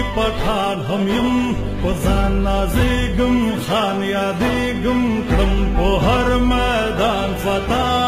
पठान हम यम को जान नाज़िगम खान यादिगम क्रम को हर मैदान फता